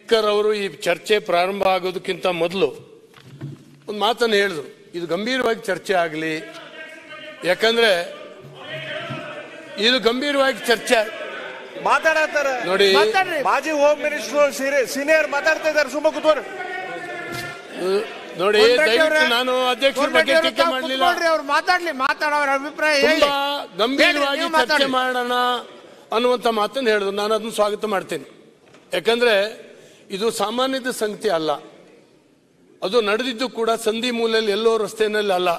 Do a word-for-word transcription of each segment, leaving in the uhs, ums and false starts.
Speaker ಅವರು ಈ ಚರ್ಚೆ ಪ್ರಾರಂಭ ಆಗೋದಕ್ಕಿಂತ ಮೊದಲು ಒಂದು ಮಾತನ್ನು ಹೇಳಿದ್ರು, ಇದು ಗಂಭೀರವಾಗಿ ಚರ್ಚೆ ಆಗಲಿ, ಯಾಕಂದ್ರೆ ಇದು ಗಂಭೀರವಾಗಿ ಚರ್ಚೆ ಮಾತಾಡತ್ತಾರೆ ನೋಡಿ. ಮಾಜಿ ಹೋಮ್ ಮಿನಿಸ್ಟರ್ ಸೀನಿಯರ್ ಮಾತಾಡ್ತಾ ಇದ್ದಾರೆ, ಸುಮ್ಮ ಕೂತ್ಕೋರಿ ನೋಡಿ. ದಯವಿಟ್ಟು ನಾನು ಅಧ್ಯಕ್ಷರ ಬಗ್ಗೆ ಟೀಕೆ ಮಾಡಲಿಲ್ಲ, ಅವ್ರು ಮಾತಾಡ್ಲಿ, ಮಾತಾಡೋರ ಅಭಿಪ್ರಾಯ ತುಂಬಾ ಗಂಭೀರವಾಗಿ ಚರ್ಚೆ ಮಾಡೋಣ ಅನ್ನುವಂತ ಮಾತನ್ನು ಹೇಳಿದ್ರು. ನಾನು ಅದನ್ನು ಸ್ವಾಗತ ಮಾಡ್ತೇನೆ, ಯಾಕಂದ್ರೆ ಇದು ಸಾಮಾನ್ಯದ ಸಂಗತಿ ಅಲ್ಲ, ಅದು ನಡೆದಿದ್ದು ಕೂಡ ಸಂಧಿ ಮೂಲೆಯಲ್ಲಿ ಎಲ್ಲೋ ರಸ್ತೆಯಲ್ಲಿ ಅಲ್ಲ,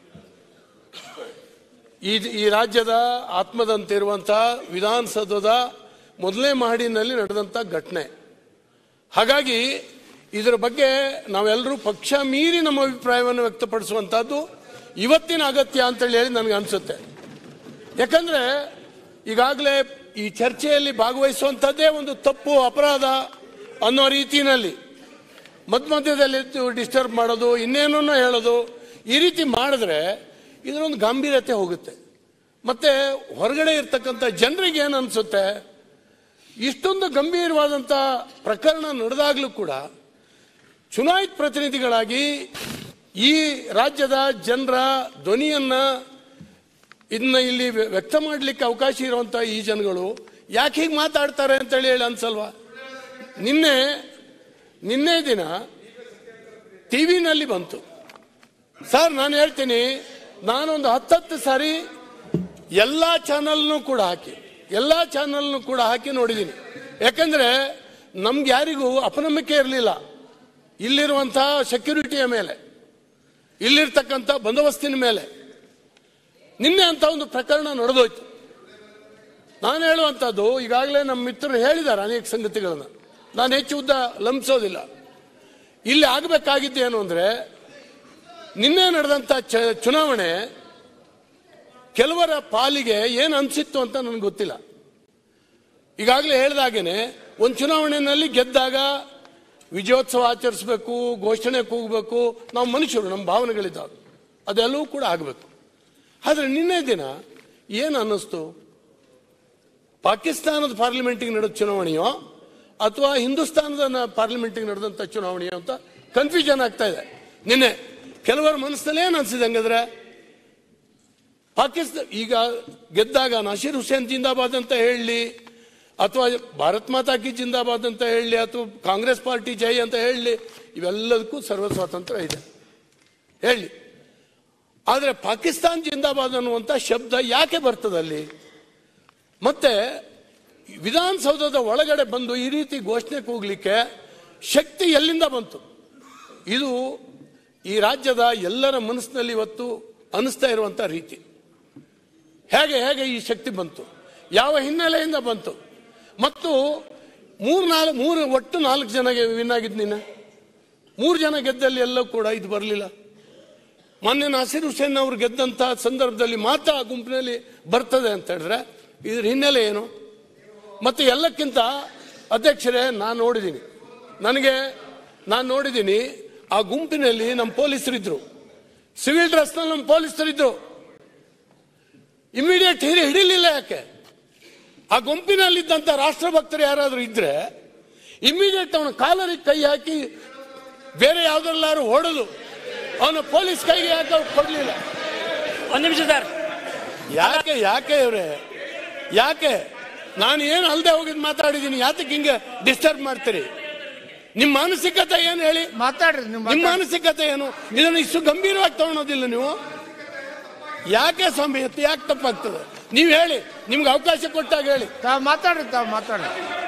ಈ ಈ ರಾಜ್ಯದ ಆತ್ಮದಂತಿರುವಂತಹ ವಿಧಾನಸೌಧದ ಮೊದಲನೇ ಮಹಡಿನಲ್ಲಿ ನಡೆದಂತ ಘಟನೆ. ಹಾಗಾಗಿ ಇದರ ಬಗ್ಗೆ ನಾವೆಲ್ಲರೂ ಪಕ್ಷ ಮೀರಿ ನಮ್ಮ ಅಭಿಪ್ರಾಯವನ್ನು ವ್ಯಕ್ತಪಡಿಸುವಂತಹದ್ದು ಇವತ್ತಿನ ಅಗತ್ಯ ಅಂತೇಳಿ ಹೇಳಿ ನನಗೆ ಅನಿಸುತ್ತೆ. ಯಾಕಂದ್ರೆ ಈಗಾಗಲೇ ಈ ಚರ್ಚೆಯಲ್ಲಿ ಭಾಗವಹಿಸುವಂಥದ್ದೇ ಒಂದು ತಪ್ಪು, ಅಪರಾಧ ಅನ್ನೋ ರೀತಿಯಲ್ಲಿ ಮಧ್ಯ ಮಧ್ಯದಲ್ಲಿ ಡಿಸ್ಟರ್ಬ್ ಮಾಡೋದು, ಇನ್ನೇನೋ ಹೇಳೋದು, ಈ ರೀತಿ ಮಾಡಿದ್ರೆ ಇದರೊಂದು ಗಾಂಭೀರ್ಯತೆ ಹೋಗುತ್ತೆ. ಮತ್ತೆ ಹೊರಗಡೆ ಇರ್ತಕ್ಕಂಥ ಜನರಿಗೆ ಏನು ಅನಿಸುತ್ತೆ, ಇಷ್ಟೊಂದು ಗಂಭೀರವಾದಂಥ ಪ್ರಕರಣ ನಡೆದಾಗಲೂ ಕೂಡ ಚುನಾಯಿತ ಪ್ರತಿನಿಧಿಗಳಾಗಿ ಈ ರಾಜ್ಯದ ಜನರ ಧ್ವನಿಯನ್ನ ಇದನ್ನ ಇಲ್ಲಿ ವ್ಯಕ್ತ ಮಾಡಲಿಕ್ಕೆ ಅವಕಾಶ ಇರುವಂತ ಈ ಜನಗಳು ಯಾಕೆ ಹೀಗೆ ಮಾತಾಡ್ತಾರೆ ಅಂತೇಳಿ ಹೇಳಿ ಅನ್ಸಲ್ವಾ? ನಿನ್ನೆ ನಿನ್ನೆ ದಿನ ಟಿವಿನಲ್ಲಿ ಬಂತು ಸರ್, ನಾನು ಹೇಳ್ತೀನಿ, ನಾನೊಂದು ಹತ್ತತ್ತು ಸಾರಿ ಎಲ್ಲ ಚಾನಲ್ನು ಕೂಡ ಹಾಕಿ ಎಲ್ಲ ಚಾನಲ್ನು ಕೂಡ ಹಾಕಿ ನೋಡಿದ್ದೀನಿ. ಯಾಕಂದ್ರೆ ನಮ್ಗೆ ಯಾರಿಗೂ ಅಪನಂಬಿಕೆ ಇರಲಿಲ್ಲ ಇಲ್ಲಿರುವಂತಹ ಸೆಕ್ಯೂರಿಟಿಯ ಮೇಲೆ, ಇಲ್ಲಿರ್ತಕ್ಕಂಥ ಬಂದೋಬಸ್ತಿನ ಮೇಲೆ. ನಿನ್ನೆ ಅಂತ ಒಂದು ಪ್ರಕರಣ ನಡೆದೋಯ್ತು. ನಾನು ಹೇಳುವಂಥದ್ದು, ಈಗಾಗಲೇ ನಮ್ಮ ಮಿತ್ರರು ಹೇಳಿದ್ದಾರೆ ಅನೇಕ ಸಂಗತಿಗಳನ್ನ, ನಾನು ಹೆಚ್ಚು ಉದ್ದ ಲಂಬಿಸೋದಿಲ್ಲ. ಇಲ್ಲಿ ಆಗಬೇಕಾಗಿದ್ದೇನು ಅಂದ್ರೆ, ನಿನ್ನೆ ನಡೆದಂತ ಚುನಾವಣೆ ಕೆಲವರ ಪಾಲಿಗೆ ಏನು ಅನಿಸಿತ್ತು ಅಂತ ನನಗೆ ಗೊತ್ತಿಲ್ಲ. ಈಗಾಗಲೇ ಹೇಳಿದಾಗೇನೆ ಒಂದು ಚುನಾವಣೆಯಲ್ಲಿ ಗೆದ್ದಾಗ ವಿಜಯೋತ್ಸವ ಆಚರಿಸಬೇಕು, ಘೋಷಣೆ ಕೂಗಬೇಕು, ನಾವು ಮನುಷ್ಯರು, ನಮ್ಮ ಭಾವನೆಗಳಿದ್ದಾವೆ, ಅದೆಲ್ಲವೂ ಕೂಡ ಆಗಬೇಕು. ಆದರೆ ನಿನ್ನೆ ದಿನ ಏನು ಅನ್ನಿಸ್ತು, ಪಾಕಿಸ್ತಾನದ ಪಾರ್ಲಿಮೆಂಟಿಗೆ ನಡೆದ ಚುನಾವಣೆಯೋ ಅಥವಾ ಹಿಂದೂಸ್ತಾನದ ಪಾರ್ಲಿಮೆಂಟಿಗೆ ನಡೆದಂಥ ಚುನಾವಣೆಯೋ ಅಂತ ಕನ್ಫ್ಯೂಷನ್ ಆಗ್ತಾ ಇದೆ. ನಿನ್ನೆ ಕೆಲವರ ಮನಸ್ಸಲ್ಲಿ ಏನು ಅನ್ಸಿದೆ ಹಂಗಾದ್ರೆ, ಪಾಕಿಸ್ತಾನ ಈಗ ಗೆದ್ದಾಗ ನಸೀರ್ ಹುಸೇನ್ ಜಿಂದಾಬಾದ್ ಅಂತ ಹೇಳಲಿ, ಅಥವಾ ಭಾರತ್ ಮಾತಾ ಕಿ ಜಿಂದಾಬಾದ್ ಅಂತ ಹೇಳಲಿ, ಅಥವಾ ಕಾಂಗ್ರೆಸ್ ಪಾರ್ಟಿ ಜೈ ಅಂತ ಹೇಳಲಿ, ಇವೆಲ್ಲದಕ್ಕೂ ಸರ್ವ ಸ್ವಾತಂತ್ರ್ಯ ಇದೆ ಹೇಳಿ. ಆದರೆ ಪಾಕಿಸ್ತಾನ್ ಜಿಂದಾಬಾದ್ ಅನ್ನುವಂಥ ಶಬ್ದ ಯಾಕೆ ಬರ್ತದಲ್ಲಿ? ಮತ್ತೆ ವಿಧಾನಸೌಧದ ಒಳಗಡೆ ಬಂದು ಈ ರೀತಿ ಘೋಷಣೆ ಕೂಗ್ಲಿಕ್ಕೆ ಶಕ್ತಿ ಎಲ್ಲಿಂದ ಬಂತು? ಇದು ಈ ರಾಜ್ಯದ ಎಲ್ಲರ ಮನಸ್ಸಿನಲ್ಲಿ ಇವತ್ತು ಅನಿಸ್ತಾ ಇರುವಂತ ರೀತಿ. ಹೇಗೆ ಹೇಗೆ ಈ ಶಕ್ತಿ ಬಂತು, ಯಾವ ಹಿನ್ನೆಲೆಯಿಂದ ಬಂತು? ಮತ್ತು ಮೂರ್ ನಾಲ್ಕು ಮೂರು ಒಟ್ಟು ನಾಲ್ಕು ಜನಗೆ ವಿನ್ ಆಗಿದ್ ನೀನು, ಮೂರು ಜನ ಗೆದ್ದಲ್ಲಿ ಎಲ್ಲೂ ಕೂಡ ಇದು ಬರಲಿಲ್ಲ. ಮೊನ್ನೆ ನಸೀರ್ ಹುಸೇನ್ ಅವರು ಗೆದ್ದಂತ ಸಂದರ್ಭದಲ್ಲಿ ಮಾತ್ರ ಆ ಗುಂಪಿನಲ್ಲಿ ಬರ್ತದೆ ಅಂತ ಹೇಳಿದ್ರೆ ಇದ್ರ ಹಿನ್ನೆಲೆ ಏನು? ಮತ್ತೆ ಎಲ್ಲಕ್ಕಿಂತ ಅಧ್ಯಕ್ಷರೇ, ನಾನು ನೋಡಿದ್ದೀನಿ, ನನಗೆ ನಾನು ನೋಡಿದ್ದೀನಿ ಆ ಗುಂಪಿನಲ್ಲಿ ನಮ್ಮ ಪೊಲೀಸರಿದ್ರು, ಸಿವಿಲ್ ಡ್ರೆಸ್ನಲ್ಲಿ ನಮ್ಮ ಪೊಲೀಸರಿದ್ರು. ಇಮಿಡಿಯೇಟ್ ಹಿರಿ ಹಿಡಿಲಿಲ್ಲ ಯಾಕೆ? ಆ ಗುಂಪಿನಲ್ಲಿದ್ದಂಥ ರಾಷ್ಟ್ರಭಕ್ತರು ಯಾರಾದರೂ ಇದ್ರೆ ಇಮಿಡಿಯೇಟ್ ಅವನ ಕಾಲರಿಗೆ ಕೈ ಹಾಕಿ ಬೇರೆ ಯಾವ್ದ್ರಲ್ಲಾರು ಹೊಡೆದು ಅವನ ಪೊಲೀಸ್ ಕೈಗೆ ಯಾಕೆ ಕೊಡ್ಲಿಲ್ಲ? ಒಂದ್ ನಿಮಿಷ ಸರ್. ಯಾಕೆ ಯಾಕೆ ಇವ್ರೆ ಯಾಕೆ? ನಾನು ಏನು ಅಲ್ದೆ ಹೋಗಿದ್ ಮಾತಾಡಿದ್ದೀನಿ, ಯಾತಕ್ಕೆ ಹಿಂಗೆ ಡಿಸ್ಟರ್ಬ್ ಮಾಡ್ತೀರಿ? ನಿಮ್ಮ ಮಾನಸಿಕತೆ ಏನು ಹೇಳಿ? ಮಾತಾಡ್ರಿ. ನಿಮ್ಮ ಮಾನಸಿಕತೆ ಏನು? ಇದನ್ನು ಇಷ್ಟು ಗಂಭೀರವಾಗಿ ತಗೊಳೋದಿಲ್ಲ ನೀವು. ಯಾಕೆ ಸ್ವಾಮಿ, ಯಾಕೆ ತಪ್ಪಾಗ್ತದೆ? ನೀವು ಹೇಳಿ, ನಿಮ್ಗೆ ಅವಕಾಶ ಕೊಟ್ಟಾಗ ಹೇಳಿ. ತಾವು ಮಾತಾಡ್ರಿ, ತಾವು ಮಾತಾಡ್ರಿ.